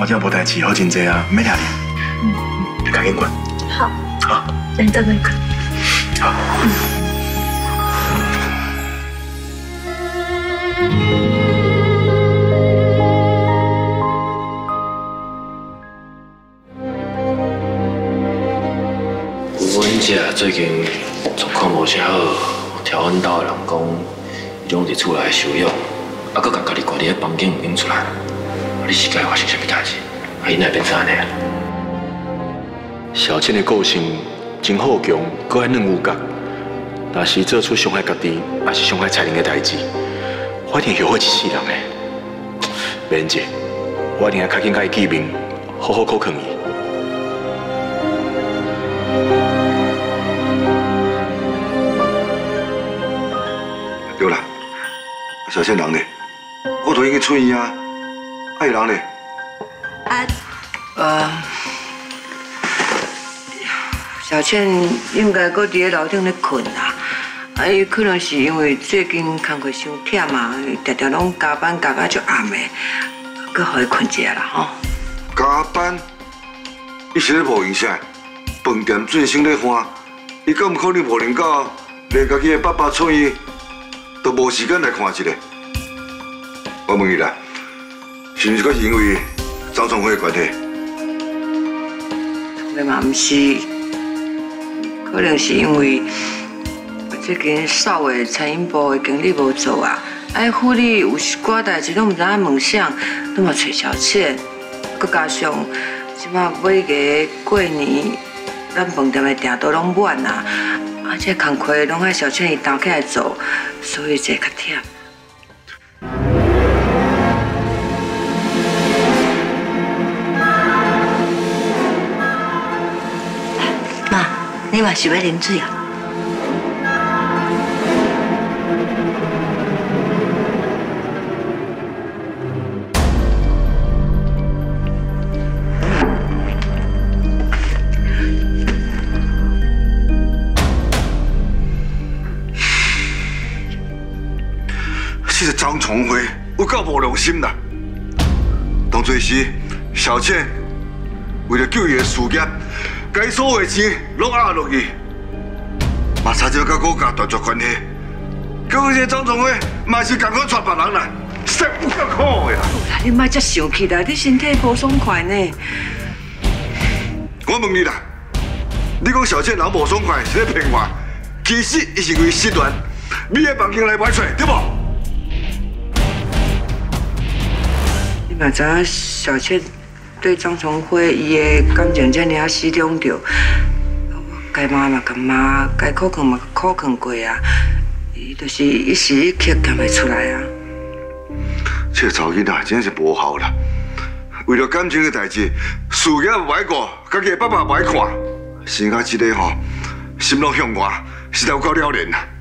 只无代志，好真济啊，免遐哩。你赶紧滚。 好。 好。 等等等。 好。 阮姐最近状况无啥好，听阮兜的人讲，伊拢伫厝内休养，啊，搁甲家己关伫咧房间唔肯出来。你是该发生啥物代志？啊，伊哪变怎呢？ 小倩的个性真好强，搁爱软有角，若是做出伤害家己，也是伤害彩玲的代志，我一定后悔一世人的。免姐，我一定要较紧甲伊见面，好好考劝伊。 对啦，小倩人呢？我都已经出院啊，伊人呢？ 小倩应该搁伫咧楼顶咧困啦，伊可能是因为最近工课伤忝嘛，常常拢加班加到足暗的，搁互伊困一下啦吼。 加班？伊是咧无影啥？饭店最新咧换，伊敢唔可能无能到连家己的爸爸出院？ 都无时间来看一下。我问你啦，是毋是阁是因为张崇辉的关系？ 那嘛毋是，可能是因为最近少的餐饮部的经理无做啊，副理有寡代志拢毋知影问啥，拢嘛找小倩，佮加上即摆每个过年，咱饭店的订单拢满啊。 啊，这工课拢爱小倩伊担起来做，所以这较忝。 妈，你嘛是要啉水啊？ 这个张崇辉有够无良心啦！当作是小倩为了救伊的事业，该所有的钱拢压落去，嘛差点甲国家断绝关系。结果这张崇辉嘛是共款带别人啦，实有够苦的啦！ 你莫遮生气啦，你身体无爽快呢。 我问你啦，你讲小倩人无爽快是咧骗我，其实伊是为失恋，你的房间来买出对无？ 你嘛知影小倩对张崇辉伊的感情遮尔始终着，该骂嘛甲骂，该苦劝嘛苦劝过啊，伊就是一时一刻讲袂出来啊。 这个查囡仔真是无效啦！为了感情的代志，事业不爱顾，家己的爸爸不爱看，生啊一个吼，心拢向外，实在有够了然啦。